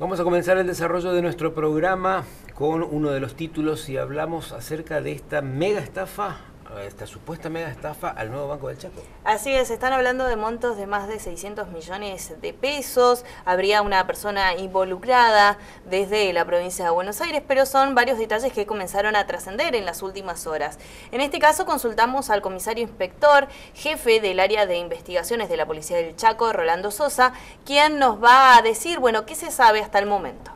Vamos a comenzar el desarrollo de nuestro programa con uno de los títulos y hablamos acerca de esta mega estafa, esta supuesta mega estafa al nuevo Banco del Chaco. Así es, están hablando de montos de más de 600 millones de pesos, habría una persona involucrada desde la provincia de Buenos Aires, pero son varios detalles que comenzaron a trascender en las últimas horas. En este caso consultamos al comisario inspector, jefe del área de investigaciones de la Policía del Chaco, Rolando Sosa, quien nos va a decir, bueno, qué se sabe hasta el momento.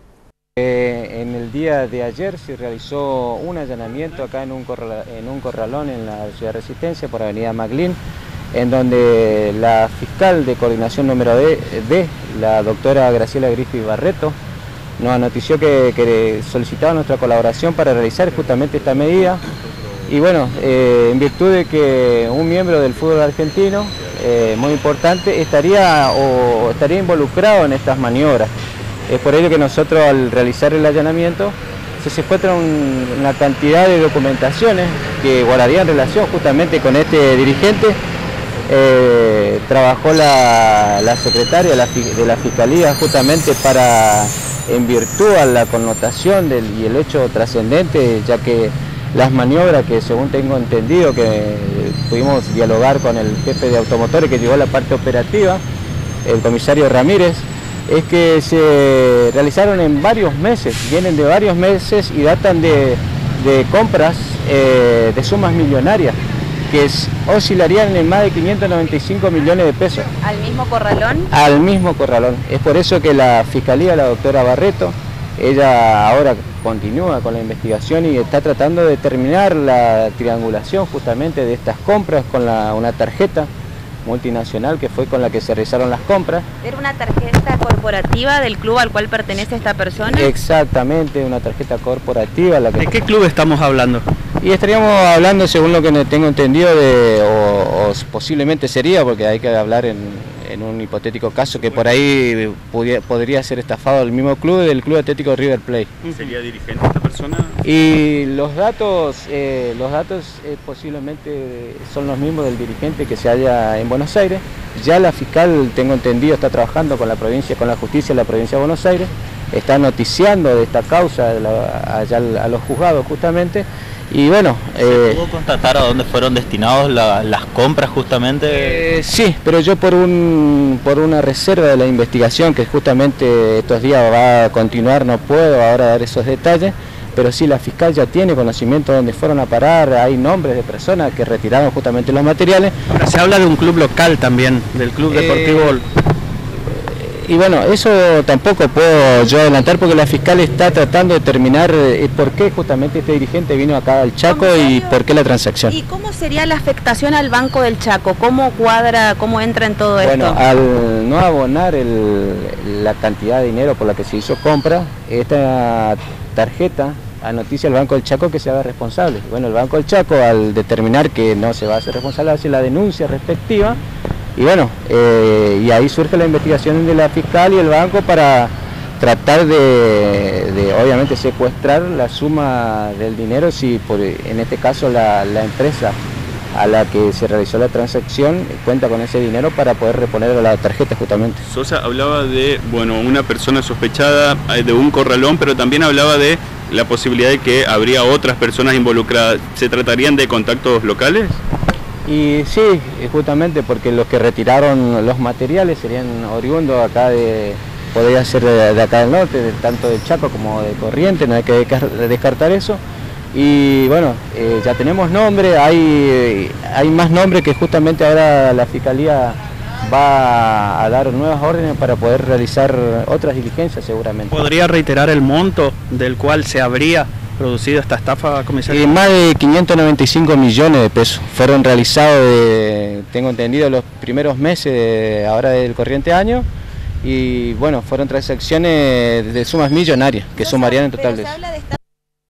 En el día de ayer se realizó un allanamiento acá en un corralón en la ciudad de Resistencia por avenida Maclín, en donde la fiscal de coordinación número D, la doctora Graciela Griffith Barreto, nos anotició que solicitaba nuestra colaboración para realizar justamente esta medida. Y bueno, en virtud de que un miembro del fútbol argentino, muy importante, estaría involucrado en estas maniobras. Es por ello que nosotros, al realizar el allanamiento, se encuentra una cantidad de documentaciones que guardarían relación justamente con este dirigente. Trabajó la secretaria de la Fiscalía justamente en virtud a la connotación y el hecho trascendente, ya que las maniobras que, según tengo entendido, que pudimos dialogar con el jefe de automotores que llevó a la parte operativa, el comisario Ramírez, es que se realizaron en varios meses, vienen de varios meses y datan de compras de sumas millonarias, que oscilarían en más de 595 millones de pesos. ¿Al mismo corralón? Al mismo corralón. Es por eso que la Fiscalía, la doctora Barreto, ella ahora continúa con la investigación y está tratando de determinar la triangulación justamente de estas compras con una tarjeta multinacional que fue con la que se realizaron las compras. ¿Era una tarjeta corporativa del club al cual pertenece esta persona? Exactamente, una tarjeta corporativa. ¿De qué club estamos hablando? Y estaríamos hablando, según lo que tengo entendido, o posiblemente sería, porque hay que hablar en un hipotético caso, que por ahí podría ser estafado el mismo club, del Club Atlético River Plate. ¿Sería dirigente esta persona? Y los datos posiblemente son los mismos del dirigente que se halla en Buenos Aires. Ya la fiscal, tengo entendido, está trabajando con la provincia, con la justicia de la provincia de Buenos Aires, está noticiando de esta causa allá a los juzgados justamente. Y bueno, ¿se pudo constatar a dónde fueron destinados las compras justamente? Sí, pero yo por una reserva de la investigación que justamente estos días va a continuar, no puedo ahora dar esos detalles, pero sí la fiscal ya tiene conocimiento de dónde fueron a parar, hay nombres de personas que retiraron justamente los materiales. Ahora se habla de un club local también, del Club Deportivo. Y bueno, eso tampoco puedo yo adelantar porque la fiscal está tratando de determinar por qué justamente este dirigente vino acá al Chaco y por qué la transacción. ¿Y cómo sería la afectación al Banco del Chaco? ¿Cómo cuadra, cómo entra en todo esto? Bueno, al no abonar la cantidad de dinero por la que se hizo compra, esta tarjeta anoticia al Banco del Chaco que se haga responsable. Bueno, el Banco del Chaco, al determinar que no se va a hacer responsable, hace la denuncia respectiva. Y bueno, y ahí surge la investigación de la fiscal y el banco para tratar de obviamente secuestrar la suma del dinero si en este caso la empresa a la que se realizó la transacción cuenta con ese dinero para poder reponer la tarjeta justamente. Sosa hablaba de, bueno, una persona sospechada de un corralón, pero también hablaba de la posibilidad de que habría otras personas involucradas. ¿Se tratarían de contactos locales? Y sí, justamente porque los que retiraron los materiales serían oriundos acá podría ser de acá del norte, tanto del Chaco como de Corrientes, no hay que descartar eso. Y bueno, ya tenemos nombre, hay más nombres que justamente ahora la Fiscalía va a dar nuevas órdenes para poder realizar otras diligencias seguramente. ¿Podría reiterar el monto del cual se habría producido esta estafa, comisario? Más de 595 millones de pesos fueron realizados, tengo entendido, los primeros meses ahora del corriente año, y bueno, fueron transacciones de sumas millonarias que sumarían en total de eso.